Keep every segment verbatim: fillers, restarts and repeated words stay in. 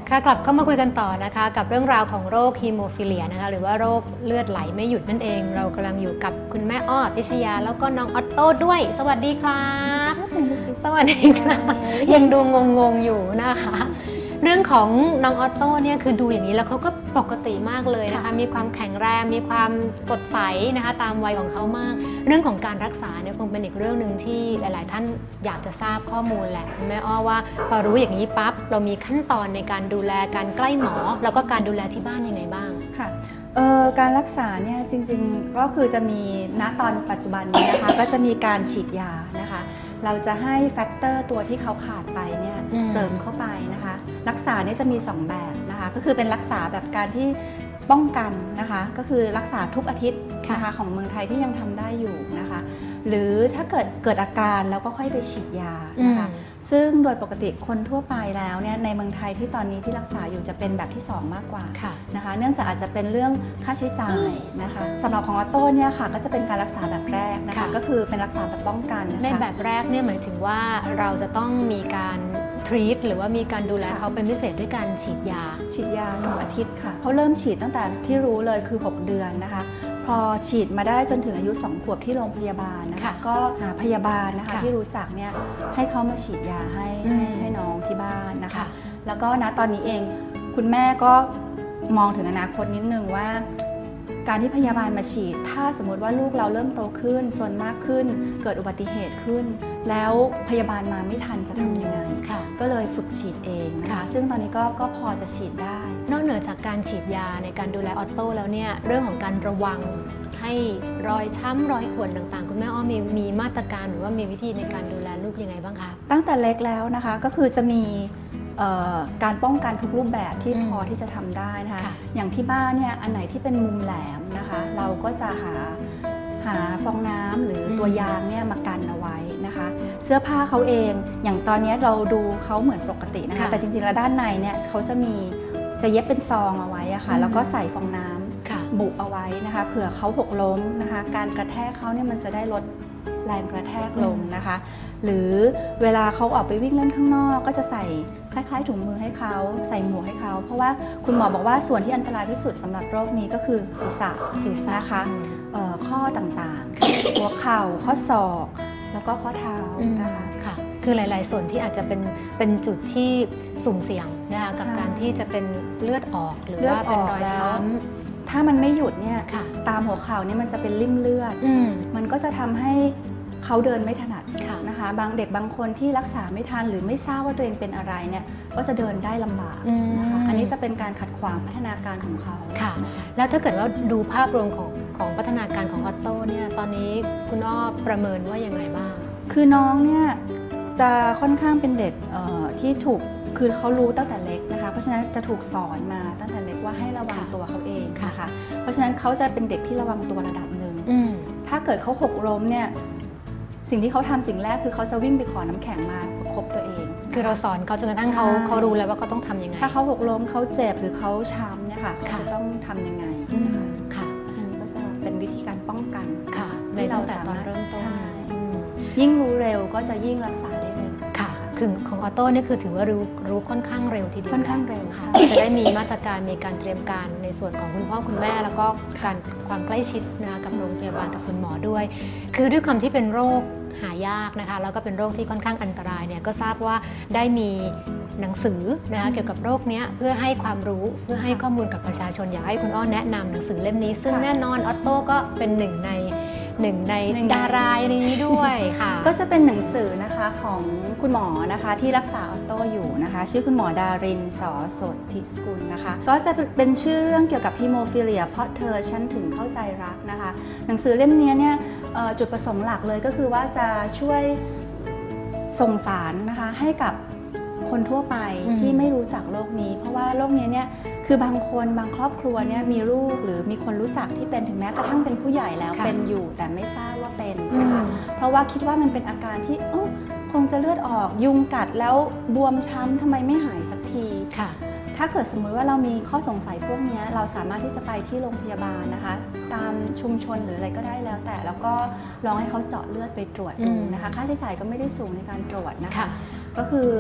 ค่ะกลับเข้ามาคุยกันต่อนะคะกับเรื่องราวของโรคฮีโมฟิเลียนะคะหรือว่าโรคเลือดไหลไม่หยุดนั่นเองเรากำลังอยู่กับคุณแม่อ้อพิชยาแล้วก็น้องออตโต้ด้วยสวัสดีครับสวัสดีครับยังดูงงๆอยู่นะคะเรื่องของน้องออตโต้เนี่ยคือดูอย่างนี้แล้วเขาก็ปกติมากเลยนะคะมีความแข็งแรงมีความสดใสนะคะตามวัยของเขามากเรื่องของการรักษาเนี่ยคงเป็นอีกเรื่องหนึ่งที่หลายๆท่านอยากจะทราบข้อมูลแหละคุณแม่อ้อว่าพอรู้อย่างนี้ปั๊บเรามีขั้นตอนในการดูแลการใกล้หมอแล้วก็การดูแลที่บ้านยังไงบ้างค่ะเอ่อการรักษาเนี่ยจริงๆก็คือจะมีณตอนปัจจุบันนี้นะคะก็จะมีการฉีดยานะคะเราจะให้แฟกเตอร์ตัวที่เขาขาดไปเนี่ยเสริมเข้าไปนะคะรักษาเนี่ยจะมีสองแบบนะคะก็คือเป็นรักษาแบบการที่ป้องกันนะคะก็คือรักษาทุกอาทิตย์นะคะของเมืองไทยที่ยังทำได้อยู่นะคะหรือถ้าเกิดเกิดอาการแล้วก็ค่อยไปฉีดยานะคะซึ่งโดยปกติคนทั่วไปแล้วเนี่ยในเมืองไทยที่ตอนนี้ที่รักษาอยู่จะเป็นแบบที่สองมากกว่านะคะเนื่องจากอาจจะเป็นเรื่องค่าใช้จ่ายนะคะสำหรับของออโต้เนี่ยค่ะก็จะเป็นการรักษาแบบแรกนะคะก็คือเป็นรักษาแบบป้องกันในแบบแรกเนี่ยหมายถึงว่าเราจะต้องมีการทรีตหรือว่ามีการดูแลเขาเป็นพิเศษด้วยการฉีดยาฉีดยาหนึ่งอาทิตย์ค่ะเขาเริ่มฉีดตั้งแต่ที่รู้เลยคือหกเดือนนะคะพอฉีดมาได้จนถึงอายุสองขวบที่โรงพยาบาลนะคะก็หาพยาบาลนะคะที่รู้จักเนี่ยให้เขามาฉีดยาให้ให้น้องที่บ้านนะคะแล้วก็ณตอนนี้เองคุณแม่ก็มองถึงอนาคตนิดนึงว่าการที่พยาบาลมาฉีดถ้าสมมติว่าลูกเราเริ่มโตขึ้นส่วนมากขึ้นเกิดอุบัติเหตุขึ้นแล้วพยาบาลมาไม่ทันจะทำยังไงก็เลยฝึกฉีดเองนะคะซึ่งตอนนี้ก็ก็พอจะฉีดได้นอกเหนือจากการฉีดยาในการดูแลออตโต้แล้วเนี่ยเรื่องของการระวังให้รอยช้ำรอยข่วนต่างๆคุณแม่อ้อมีมีมาตรการหรือว่ามีวิธีในการดูแลลูกยังไงบ้างคะตั้งแต่เล็กแล้วนะคะก็คือจะมีการป้องกันทุกรูปแบบที่พอที่จะทำได้นะคะอย่างที่บ้านเนี่ยอันไหนที่เป็นมุมแหลมนะคะเราก็จะหาหาฟองน้ำหรือตัวยางเนี่ยมากันเอาไว้นะคะเสื้อผ้าเขาเองอย่างตอนนี้เราดูเขาเหมือนปกตินะคะแต่จริงๆแล้วด้านในเนี่ยเขาจะมีจะเย็บเป็นซองเอาไว้อะค่ะแล้วก็ใส่ฟองน้ำบุเอาไว้นะคะเผื่อเขาหกล้มนะคะการกระแทกเขาเนี่ยมันจะได้ลดแรงกระแทกลงนะคะหรือเวลาเขาออกไปวิ่งเล่นข้างนอกก็จะใส่คล้ายๆถุงมือให้เขาใส่หมวกให้เขาเพราะว่าคุณหมอบอกว่าส่วนที่อันตรายที่สุดสำหรับโรคนี้ก็คือศีรษะศีรษะนะคะข้อต่างๆหัวเข่าข้อศอกแล้วก็ข้อเท้านะคะค่ะคือหลายๆส่วนที่อาจจะเป็นเป็นจุดที่สุ่มเสี่ยงนะคะกับการที่จะเป็นเลือดออกหรือว่าเป็นรอยช้ำถ้ามันไม่หยุดเนี่ยตามหัวเข่าเนี่ยมันจะเป็นริ่มเลือดมันก็จะทำให้เขาเดินไม่ถนัดนะคะบางเด็กบางคนที่รักษาไม่ทันหรือไม่ทราบว่าตัวเองเป็นอะไรเนี่ยก็จะเดินได้ลำบากนะคะอันนี้จะเป็นการขัดขวางพัฒนาการของเขาค่ะแล้วถ้าเกิดว่าดูภาพรวมของของพัฒนาการของออตโต้เนี่ยตอนนี้คุณอ้อประเมินว่าอย่างไรบ้างคือน้องเนี่ยจะค่อนข้างเป็นเด็กที่ถูกคือเขารู้ตั้งแต่เล็กนะคะเพราะฉะนั้นจะถูกสอนมาตั้งแต่เล็กว่าให้ระวังตัวเขาเองนะคะเพราะฉะนั้นเขาจะเป็นเด็กที่ระวังตัวระดับหนึ่งถ้าเกิดเขาหกล้มเนี่ยสิ่งที่เขาทำสิ่งแรกคือเขาจะวิ่งไปขอน้ำแข็งมาคบตัวเองคือเราสอนเขาจนกระทั่งเขาเขารู้แล้วว่าเขาต้องทำยังไงถ้าเขาหกล้มเขาเจ็บหรือเขาช้ำเนี่ยค่ะเขาจะต้องทำยังไงค่ะอันนี้ก็จะเป็นวิธีการป้องกันค่ะในตั้งแต่ตอนเริ่มต้นยิ่งรู้เร็วก็จะยิ่งรักษาได้เร็วค่ะคือของออโต้นี่คือถือว่ารู้รู้ค่อนข้างเร็วทีเดียวค่อนข้างเร็วค่ะจะได้มีมาตรการมีการเตรียมการในส่วนของคุณพ่อคุณแม่แล้วก็การความใกล้ชิดนะกับโรงพยาบาลกับคุณหมอด้วยคือด้วยความที่เป็นโรคหายากนะคะแล้วก็เป็นโรคที่ค่อนข้างอันตรายเนี่ยก็ทราบว่าได้มีหนังสือนะคะเกี่ยวกับโรคนี้เพื่อให้ความรู้เพื่อให้ข้อมูลกับประชาชนอยากให้คุณอ้อแนะนำหนังสือเล่มนี้ซึ่งแน่นอนออตโต้ก็เป็นหนึ่งในหนึ่งในดาราในนี้ด้วยค่ะก็จะเป็นหนังสือนะคะของคุณหมอนะคะที่รักษาออตโต้อยู่นะคะชื่อคุณหมอดารินสอสดทิสกุลนะคะก็จะเป็นชื่อเรื่องเกี่ยวกับฮีโมฟิเลียเพราะเธอฉันถึงเข้าใจรักนะคะหนังสือเล่มนี้เนี่ยจุดประสงค์หลักเลยก็คือว่าจะช่วยส่งสารนะคะให้กับคนทั่วไปที่ไม่รู้จักโรคนี้เพราะว่าโรคนี้เนี่ยคือบางคนบางครอบครัวเนี่ยมีลูกหรือมีคนรู้จักที่เป็นถึงแม้กระทั่งเป็นผู้ใหญ่แล้วเป็นอยู่แต่ไม่ทราบว่าเป็นนะคะเพราะว่าคิดว่ามันเป็นอาการที่คงจะเลือดออกยุงกัดแล้วบวมช้ำทำไมไม่หายสักทีถ้าเกิดสมมติว่าเรามีข้อสงสัยพวกนี้เราสามารถที่จะไปที่โรงพยาบาลนะคะตามชุมชนหรืออะไรก็ได้แล้วแต่แล้วก็ลองให้เขาเจาะเลือดไปตรวจดูนะคะค่าใช้จ่ายก็ไม่ได้สูงในการตรวจนะคะก็คือ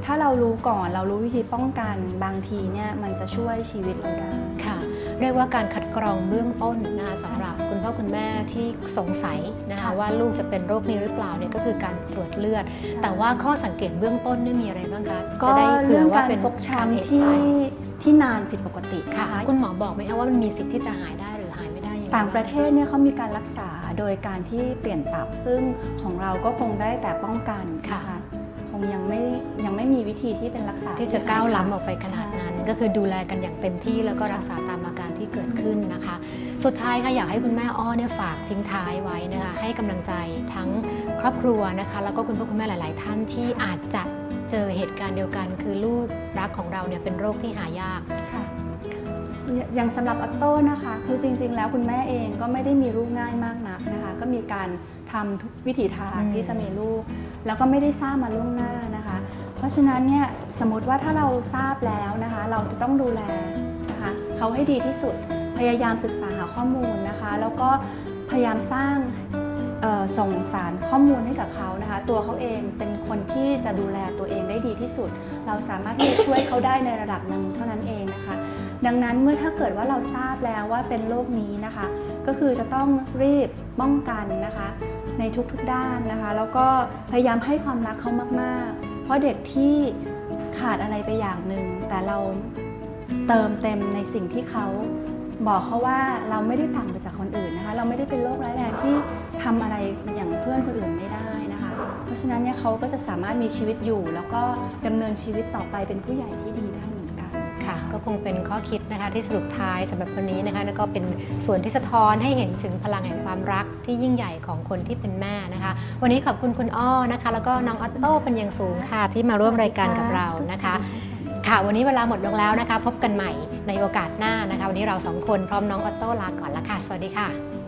ถ้าเรารู้ก่อนเรารู้วิธีป้องกันบางทีเนี่ยมันจะช่วยชีวิตเราได้ค่ะเรียกว่าการคัดกรองเบื้องต้นนะคะสำหรับคุณพ่อคุณแม่ที่สงสัยนะคะว่าลูกจะเป็นโรคนี้หรือเปล่าเนี่ยก็คือการตรวจเลือดแต่ว่าข้อสังเกตเบื้องต้นนี่มีอะไรบ้างคะก็เรื่องการฟกช้ำที่ที่นานผิดปกติค่ะคุณหมอบอกไหมคะว่ามันมีสิทธิ์ที่จะหายได้หรือหายไม่ได้ยังไงต่างประเทศเนี่ยเขามีการรักษาโดยการที่เปลี่ยนตับซึ่งของเราก็คงได้แต่ป้องกันนะคะคงยังไม่ยังไม่มีวิธีที่เป็นรักษาที่จะก้าวล้ำออกไปขนาดนั้นก็คือดูแลกันอย่างเต็มที่แล้วก็รักษาตามอาการที่เกิดขึ้นนะคะสุดท้ายค่ะอยากให้คุณแม่อ้อเนี่ยฝากทิ้งท้ายไว้นะคะให้กำลังใจทั้งครอบครัวนะคะแล้วก็คุณพ่อคุณแม่หลายๆท่านที่อาจจะเจอเหตุการณ์เดียวกันคือลูกรักของเราเนี่ยเป็นโรคที่หายากค่ะอย่างสำหรับออโต้นะคะคือจริงๆแล้วคุณแม่เองก็ไม่ได้มีลูกง่ายมากนักนะคะก็มีการทำทุกวิถีทางที่จะมีลูกแล้วก็ไม่ได้ทราบมาล่วงหน้านะคะเพราะฉะนั้นเนี่ยสมมติว่าถ้าเราทราบแล้วนะคะเราจะต้องดูแลนะคะเขาให้ดีที่สุดพยายามศึกษาหาข้อมูลนะคะแล้วก็พยายามสร้างส่งสารข้อมูลให้กับเขานะคะตัวเขาเองเป็นคนที่จะดูแลตัวเองได้ดีที่สุดเราสามารถที่จะช่วยเขาได้ในระดับหนึ่งเท่านั้นเองนะคะดังนั้นเมื่อถ้าเกิดว่าเราทราบแล้วว่าเป็นโรคนี้นะคะก็คือจะต้องรีบป้องกันนะคะในทุกๆด้านนะคะแล้วก็พยายามให้ความรักเขามากๆเพราะเด็กที่ขาดอะไรไปอย่างหนึ่งแต่เราเติมเต็มในสิ่งที่เขาบอกเขาว่าเราไม่ได้ต่างไปจากคนอื่นนะคะเราไม่ได้เป็นโรคร้ายแรงที่ทำอะไรอย่างเพื่อนคนอื่นไม่ได้นะคะเพราะฉะนั้นเนี่ยเขาก็จะสามารถมีชีวิตอยู่แล้วก็ดำเนินชีวิตต่อไปเป็นผู้ใหญ่ที่ดีได้เหมือนกันค่ะก็คงเป็นข้อคิดนะคะที่สรุปท้ายสำหรับวันนี้นะคะแล้วก็เป็นส่วนที่สะท้อนให้เห็นถึงพลังแห่งความรักที่ยิ่งใหญ่ของคนที่เป็นแม่นะคะวันนี้ขอบคุณคุณอ้อนะคะแล้วก็น้องออตโต้เป็นอย่างสูงค่ะที่มาร่วมรายการกับเรานะคะค่ะวันนี้เวลาหมดลงแล้วนะคะพบกันใหม่ในโอกาสหน้านะคะวันนี้เราสองคนพร้อมน้องออตโต้ลาก่อนละค่ะสวัสดีค่ะ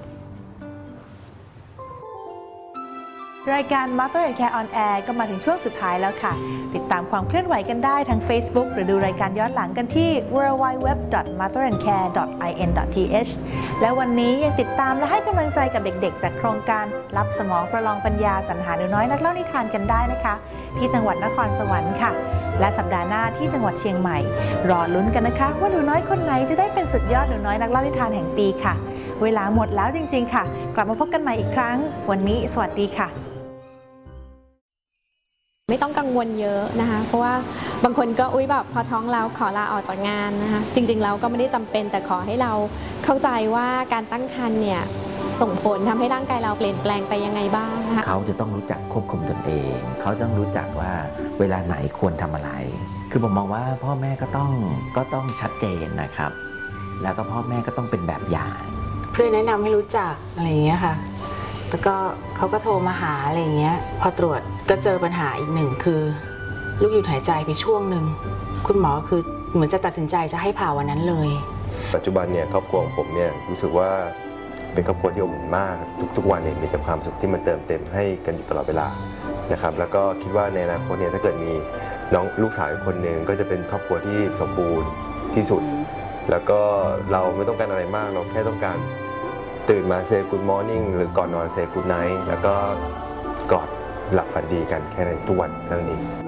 รายการ Mother and Care on Air ก็มาถึงช่วงสุดท้ายแล้วค่ะติดตามความเคลื่อนไหวกันได้ทั้ง Facebook หรือดูรายการย้อนหลังกันที่ ดับเบิลยู ดับเบิลยู ดับเบิลยู ดอท มัธอร์ แอนด์ แคร์ ดอท ไอ เอ็น ดอท ที เอช และวันนี้ยังติดตามและให้กำลังใจกับเด็กๆจากโครงการรับสมองประลองปัญญาสรรหาหนูน้อยนักเล่านิทานกันได้นะคะที่จังหวัดนครสวรรค์ค่ะและสัปดาห์หน้าที่จังหวัดเชียงใหม่รอลุ้นกันนะคะว่าหนูน้อยคนไหนจะได้เป็นสุดยอดหนูน้อยนักเล่านิทานแห่งปีค่ะเวลาหมดแล้วจริงๆค่ะกลับมาพบกันใหม่อีกครั้งวันนี้สวัสดีค่ะไม่ต้องกังวลเยอะนะคะเพราะว่าบางคนก็อุ้ยแบบพอท้องแล้วขอลาออกจากงานนะคะจริงๆแล้วก็ไม่ได้จำเป็นแต่ขอให้เราเข้าใจว่าการตั้งครรภ์เนี่ยส่งผลทำให้ร่างกายเราเปลี่ยนแปลงไปยังไงบ้างนะคะเขาจะต้องรู้จักควบคุมตนเองเขาต้องรู้จักว่าเวลาไหนควรทำอะไรคือผมมองว่าพ่อแม่ก็ต้องก็ต้องชัดเจนนะครับแล้วก็พ่อแม่ก็ต้องเป็นแบบอย่างเพื่อนแนะนำให้รู้จักอะไรอย่างเงี้ยค่ะแล้วก็เขาก็โทรมาหาอะไรอย่างเงี้ยพอตรวจก็เจอปัญหาอีกหนึ่งคือลูกหยุดหายใจไปช่วงหนึ่งคุณหมอคือเหมือนจะตัดสินใจจะให้ผ่าวันนั้นเลยปัจจุบันเนี่ยครอบครัวของผมเนี่ยรู้สึกว่าเป็นครอบครัวที่อบอุ่นมากทุกๆวันเนี่ยมีแต่ความสุขที่มันเติมเต็มให้กันอยู่ตลอดเวลานะครับแล้วก็คิดว่าในอนาคตเนี่ยถ้าเกิดมีน้องลูกสาวอีกคนหนึ่งก็จะเป็นครอบครัวที่สมบูรณ์ที่สุดแล้วก็เราไม่ต้องการอะไรมากเราแค่ต้องการตื่นมาเซย์กูดมอร์นิ่งหรือก่อนนอนเซย์กูดไนท์แล้วก็กอดหลับฝันดีกันแค่ในทุกวันเท่านี้